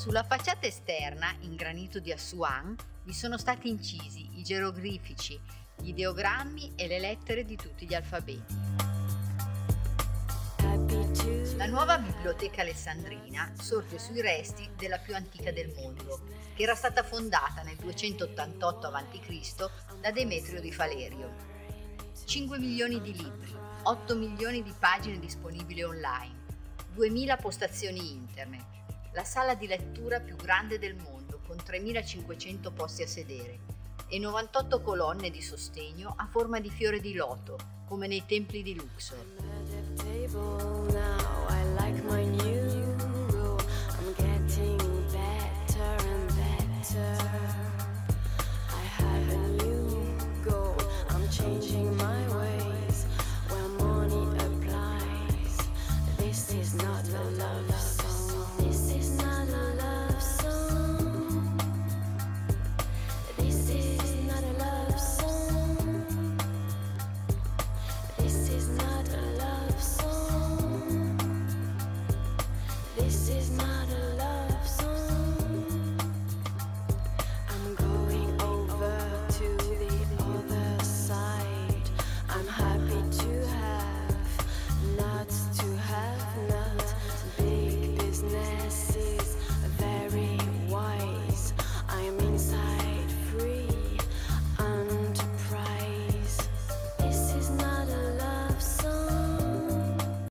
Sulla facciata esterna, in granito di Assuan, vi sono stati incisi i geroglifici, gli ideogrammi e le lettere di tutti gli alfabeti. La nuova biblioteca alessandrina sorge sui resti della più antica del mondo, che era stata fondata nel 288 a.C. da Demetrio di Falerio. 5 milioni di libri, 8 milioni di pagine disponibili online, 2000 postazioni internet, la sala di lettura più grande del mondo con 3500 posti a sedere e 98 colonne di sostegno a forma di fiore di loto, come nei templi di Luxor.